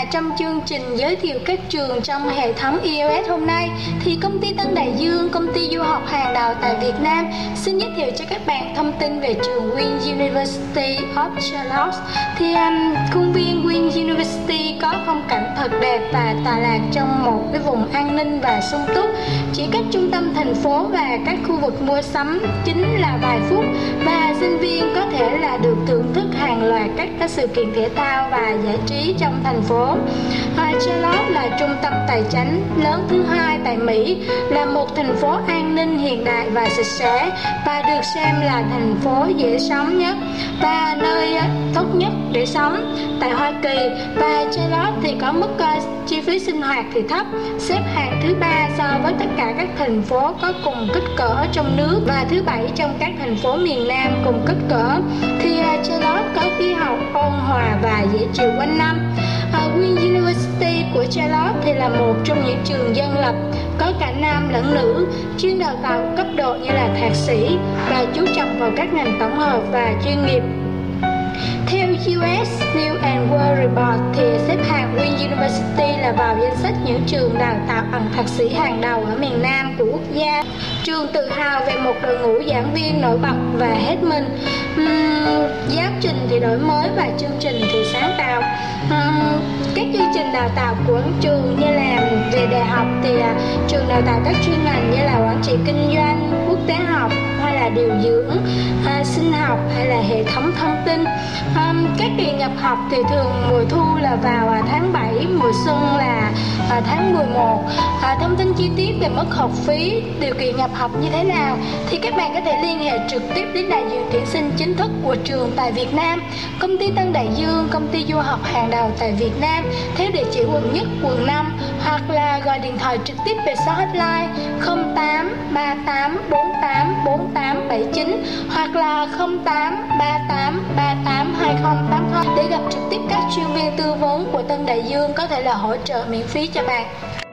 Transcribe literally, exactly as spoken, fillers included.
trong chương trình giới thiệu các trường trong hệ thống e lờ ét hôm nay thì công ty Tân Đại Dương, công ty du học hàng đầu tại Việt Nam xin giới thiệu cho các bạn thông tin về trường Wings University of Charlotte. Thì um, khuôn viên Wings University có phong cảnh thật đẹp và tọa lạc trong một cái vùng an ninh và sung túc, chỉ cách trung tâm thành phố và các khu vực mua sắm chính là vài phút, và sinh viên có thể là được thưởng thức hàng loạt các, các sự kiện thể thao và giải trí trong thành phố. À, Charlotte là trung tâm tài chính lớn thứ hai tại Mỹ, là một thành phố an ninh, hiện đại và sạch sẽ, và được xem là thành phố dễ sống nhất và nơi tốt nhất để sống tại Hoa Kỳ. Và Charlotte thì có mức uh, chi phí sinh hoạt thì thấp, xếp hạng thứ ba so với tất cả các thành phố có cùng kích cỡ trong nước và thứ bảy trong các thành phố miền Nam cùng kích cỡ. Thì uh, Charlotte có khí hậu ôn hòa và dễ chịu quanh năm. Uh, Wings University của Charlotte thì là một trong những trường dân lập có cả nam lẫn nữ, chuyên đào tạo cấp độ như là thạc sĩ và chú trọng vào các ngành tổng hợp và chuyên nghiệp. Theo u ét News and World Report thì xếp hạng Wings University là vào danh sách những trường đào tạo bằng thạc sĩ hàng đầu ở miền Nam của quốc gia. Trường tự hào về một đội ngũ giảng viên nổi bật và hết mình. Uhm, giáo trình thì đổi mới và chương trình thì sáng tạo. Uhm, các chương trình đào tạo của trường như là về đại học thì uh, trường đào tạo các chuyên ngành như là quản trị kinh doanh, quốc tế học, hay là điều dưỡng, uh, sinh học, hay là hệ thống thông tin. Um, các kỳ nhập học thì thường mùa thu là vào uh, tháng bảy, mùa xuân là uh, tháng mười một. Uh, thông tin chi tiết về mức học phí, điều kiện nhập học như thế nào thì các bạn có thể liên hệ trực tiếp đến đại diện tuyển sinh chính thức của trường tại Việt Nam, công ty Tân Đại Dương, công ty du học hàng đầu tại Việt Nam, theo địa chỉ quận nhất, quận năm, hoặc là gọi điện thoại trực tiếp về số hotline không tám ba tám bốn tám bốn tám bảy chín hoặc là không tám ba tám ba tám hai không tám không để gặp trực tiếp các chuyên viên tư vấn của Tân Đại Dương, có thể là hỗ trợ miễn phí cho bạn.